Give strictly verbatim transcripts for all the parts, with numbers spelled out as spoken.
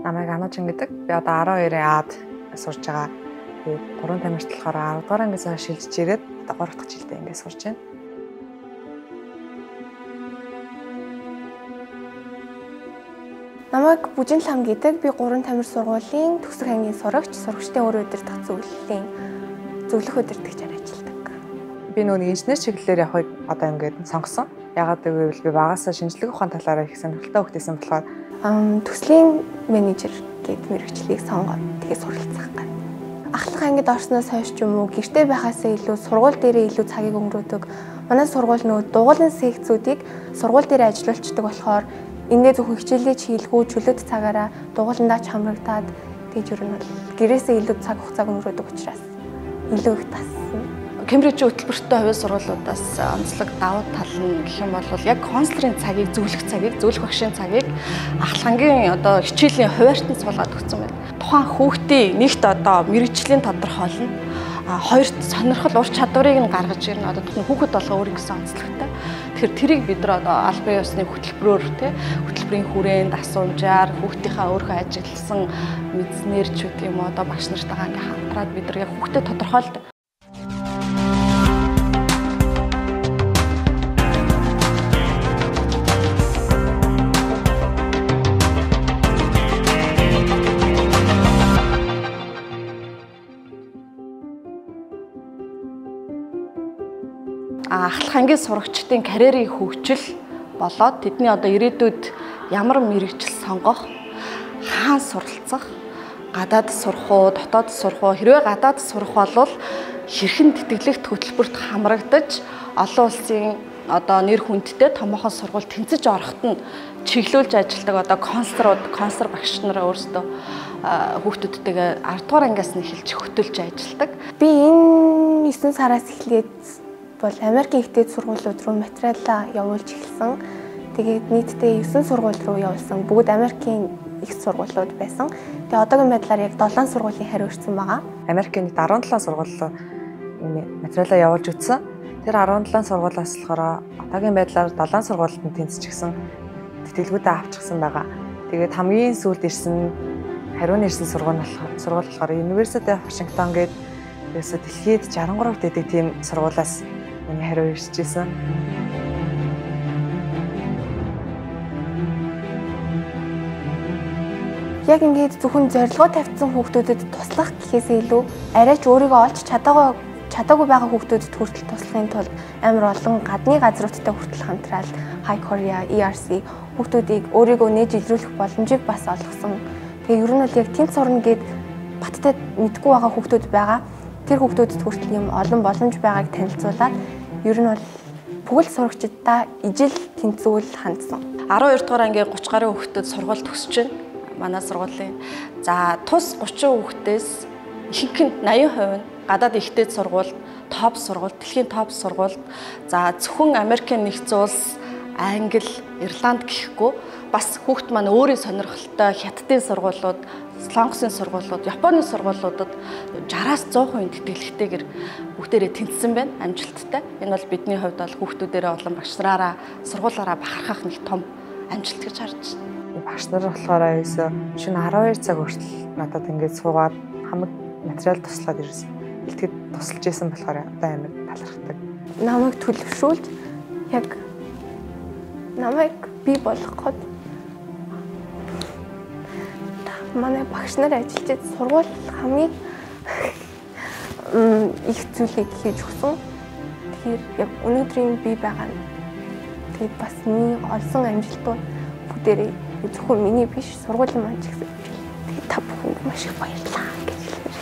Намайг Ануужин гэдэг. Би одоо арван хоёрын Аад сурж байгаа. Тэгээд гурван тамирт болохоор арав дугаар ангиас шилжиж ирээд одоо гурав дахь жилдээ ингээд сурж байна. Намайг Бүжинлам гэдэг. Би гурван тамир сургуулийн төгсөх ангийн сурагч, сурагчдын өр удирдах зөвлөлийн зөвлөх удирдагчаар ажилладаг. Би нөгөө инженер чиглэлээр явахыг одоо ингээд сонгосон. Ягаад гэвэл би багасаа шинжлэх ухааны талаараа их сонирхолтой хөгжсөн болохоор төслийн менежер гэдэг мэргэжлийг сонгоод тэгээ суралцах гад. Ахлах ангид орсноос хойш ч юм уу гэртээ байхаас илүү сургууль дээрээ илүү цагийг өнгөрөөдөг. Манай сургууль нөгөө дугуулын секцүүдийг сургууль дээр ажиллуулцдаг болохоор эндээ зөвхөн хичээлээ хийлгүү чөлөөт цагаараа дугууландаа ч хамрагдаад тэгж юу нь бол гэрээсээ илүү цаг хугацааг өнгөрөөдөг учраас илүү их тассан. Кембрижийн хөтөлбөртэй хувийн сургуулиудаас онцлог давуу тал нь гэх юм бол яг консулын цагийг зөвлөх цагийг зөвлөх багшийн цагийг ахлагангийн одоо хичээлийн хуваартанд суулгаад өгсөн байна. Тухайн хүүхдийн нэгт одоо мэрэгжлийн тодорхойлно. А хоёрт сонирхол ур чадварыг нь гаргаж ирнэ. Одоо тухайн хүүхэд болгоо өөр гэсэн онцлогтой. Тэгэхээр тэрийг бид нар одоо аль бие усны хөтөлбөрөөр тий хөтөлбөрийн хүрээнд асуумжаар хүүхдийнхээ өөрөө ажигласан мэдснээрч үү юм уу одоо багш нартайгаа ингээ хамтраад бид нар яг хүүхдэд тодорхойлдог. Ахлах ангийн сурагчдын карьерийн хөгжил болоод тэдний одоо ирээдүйд ямар мэрэгжил сонгох, хаана суралцах, гадаад сурах уу, дотоод сурах уу, хэрвээ гадаад сурах бол хэрхэн тэтгэлэгт хөтөлбөрт хамрагдаж олон улсын одоо нэр хүндтэй томоохон сургууль тэнцэж ороход нь чиглүүлж ажилладаг одоо консулрууд, консул багш нар өөрсдөө хүүхдүүдтэйгээ арав дугаар ангиас нь эхэлж хөтөлж ажилладаг. Би энэ есөн сараас эхлээд бол Америкийн ихтэй сургуулиуд руу материалаа явуулж эхэлсэн. Тэгээд нийтдээ есөн сургууль руу явуулсан. Бүгд Америкийн их сургуулиуд байсан. Тэгээд одоогийн байдлаар яг долоон сургуулийн хариу өрсөн байгаа. Америкийн нийт арван долоон сургуулиу материалаа явуулж өгсөн. Тэр арван долоон сургуулиас болохоор одоогийн байдлаар долоон сургуульд нь тэнцчихсэн. Тэтгэлгүүдээ авчихсан байгаа. Тэгээд хамгийн сүүлд ирсэн хариуны ирсэн сургууль болохоор сургууль болохоор University of Washington гэдэг ерөөсө дэлхийд шестдесет и три дэдэг тийм сургуулиас миний хариу ирж ирсэн. Яг ингээд зөвхөн зорилгоо тавьсан хүүхдүүдэд туслах гэхээсээ илүү арайч өөрийгөө олж чадаагүй чадаагүй байгаа хүүхдүүдэд хүртэл туслахын тулд амар олон гадны газруудтай хүртэл хамтраад High Korea, E R C хүүхдүүдийг өөрийгөө нээж илрүүлэх боломжийг бас олгосон. Тэгээ ер нь бол яг тэнд сурна гэд баттай мэдгүй байгаа хүүхдүүд байгаа. Тэр хүүхдүүдэд хүртэл юм олон боломж байгааг танилцуулаад ер нь бол бүхэл сурагчдаа ижил тэнцвүүл хандсан. арван хоёр дугаар ангийн гуравч гаруй хүүхдүүд сургууль төгсөж байна. Манай сургуулийн. За тус гучин хүүхдээс ихэнх нь восемьдесят хувь нь гадаад ихтэй сургуульд, топ сургуульд, дэлхийн топ сургуульд, за зөвхөн Америкийн нэгдсэн улс, Англи, Ирланд гэхгүй бас хүүхд маань өөрийн сонирхолтой хятадын сургуулиуд, Солонгосын сургуулиуд, Японы сургуулиудад шестьдесят-аас сто процент тэтгэлэгтэйгээр бүгдээрээ тэнцсэн байна, амжилттай. Энэ бол бидний хувьд бол хүүхдүүдээрээ болон багш нараараа сургуулаараа бахархах нэг том амжилт гэж харж байна. Багш нар болохоор ерөөсөө шөнө арав хоёр цаг хүртэл надад ингээд суугаад хамаг материал туслаад ирсэн. Илтгэд тусалж исэн болохоор одоо амар талархдаг. Намайг төлөвшүүлж яг намайг бий болгоход манай багш нар ажиллаж сургууль хамгийн их зүйлийг хийж өгсөн. Тэгэхээр яг өнөөдрийн би байгаа нь тэгээд бас миний олсон амжилтууд бүгдээрээ зөвхөн миний биш сургуулийн маань ч гэсэн тэгээд та бүхэнд маш их баярлалаа гэж хэлмээр.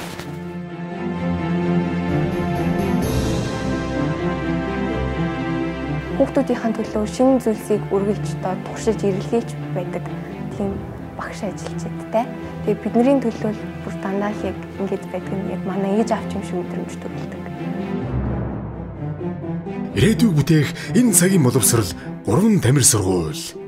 Хүүхдүүдийн төлөө шинэ зүйлсийг үргэлж доо туршиж ирэлж байдаг тийм багш ажилчидтай. Тэгээ бидний төлөө бүр дандаа яг ингэж байдаг нь яг манай ээж авч юм шиг мэдрэмж төрүүлдэг. Ирээдүйг бүтээх энэ цагийн боловсрол гурван тамир сургууль.